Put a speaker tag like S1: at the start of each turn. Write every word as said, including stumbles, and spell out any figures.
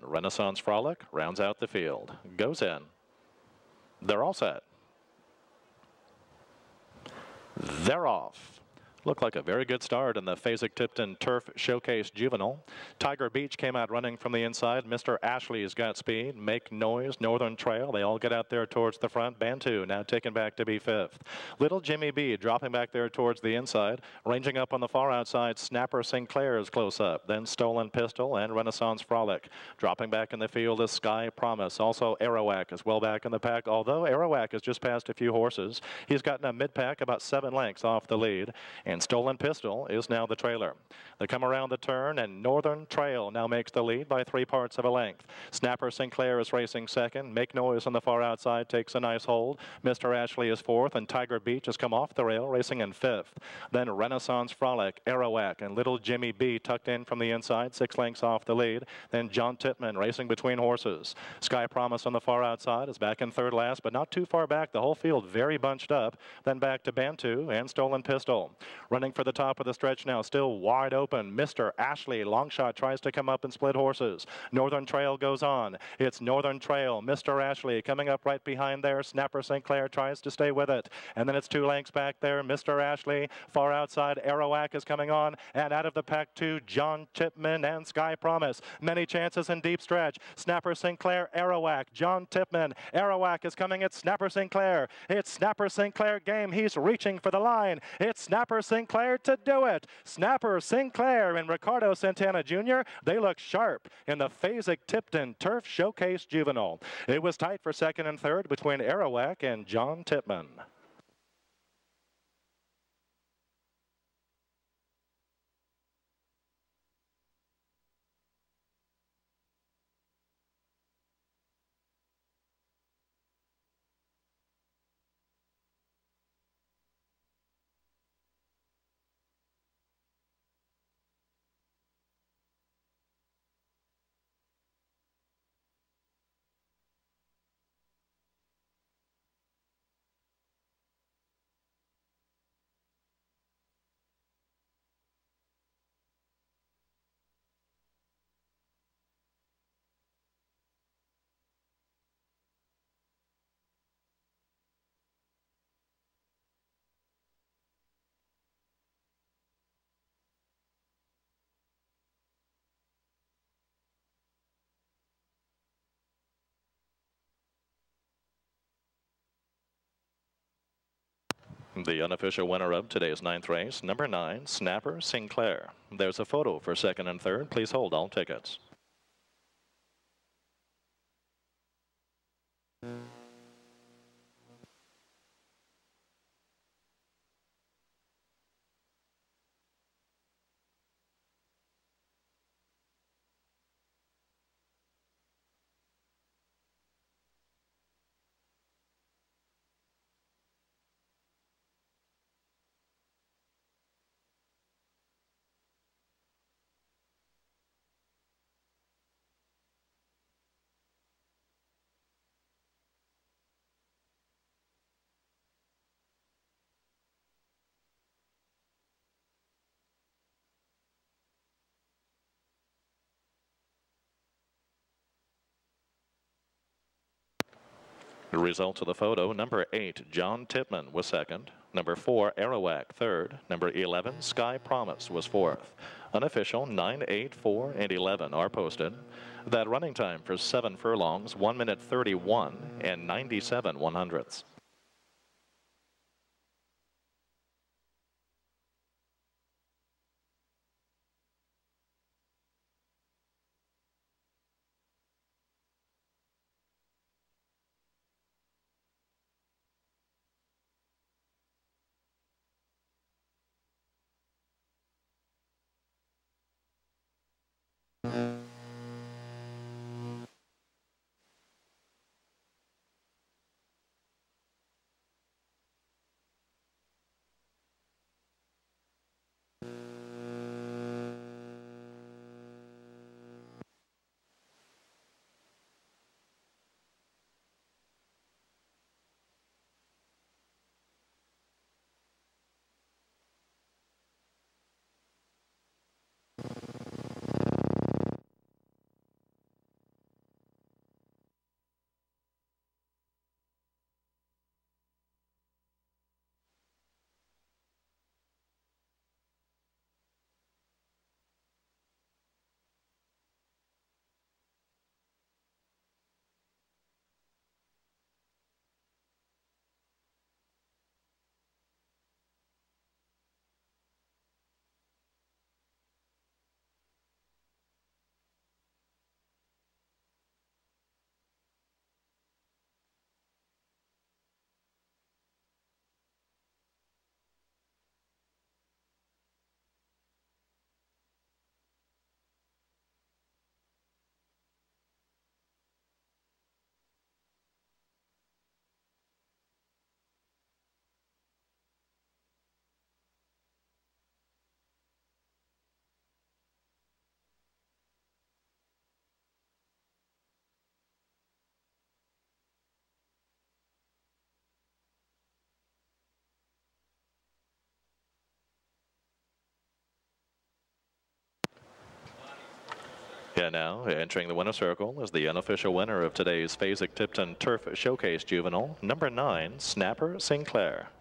S1: Renaissance Frolic rounds out the field. Goes in. They're all set. They're off. Looked like a very good start in the Fasig-Tipton Turf Showcase Juvenile. Tiger Beach came out running from the inside. Mister Ashley's got speed. Make Noise, Northern Trail. They all get out there towards the front. Bantu now taken back to be fifth. Little Jimmy B dropping back there towards the inside. Ranging up on the far outside, Snapper Sinclair is close up. Then Stolen Pistol and Renaissance Frolic. Dropping back in the field is Sky Promise. Also Arawak is well back in the pack. Although Arawak has just passed a few horses, he's gotten a mid-pack about seven lengths off the lead. And Stolen Pistol is now the trailer. They come around the turn, and Northern Trail now makes the lead by three parts of a length. Snapper Sinclair is racing second. Make Noise on the far outside takes a nice hold. Mister Ashley is fourth, and Tiger Beach has come off the rail, racing in fifth. Then Renaissance Frolic, Arawak, and Little Jimmy B tucked in from the inside, six lengths off the lead. Then John Tippmann racing between horses. Sky Promise on the far outside is back in third last, but not too far back. The whole field very bunched up. Then back to Bantu and Stolen Pistol. Running for the top of the stretch now, still wide open. Mister Ashley, long shot, tries to come up and split horses. Northern Trail goes on. It's Northern Trail. Mister Ashley coming up right behind there. Snapper Sinclair tries to stay with it. And then it's two lengths back there. Mister Ashley, far outside. Arawak is coming on. And out of the pack, two, John Tippmann and Sky Promise. Many chances in deep stretch. Snapper Sinclair, Arawak, John Tippmann. Arawak is coming at Snapper Sinclair. It's Snapper Sinclair game. He's reaching for the line. It's Snapper Sinclair to do it. Snapper Sinclair and Ricardo Santana Junior They look sharp in the Fasig-Tipton Turf Showcase Juvenile. It was tight for second and third between Arawak and John Tippmann. The unofficial winner of today's ninth race, number nine, Snapper Sinclair. There's a photo for second and third. Please hold all tickets. The results of the photo, number eight, John Tippmann was second. Number four, Arawak, third. Number eleven, Sky Promise was fourth. Unofficial, nine, eight, four, and eleven are posted. That running time for seven furlongs, one minute thirty-one and ninety-seven one hundredths. Yeah, now entering the winner circle is the unofficial winner of today's Fasig-Tipton Turf Showcase Juvenile, number nine, Snapper Sinclair.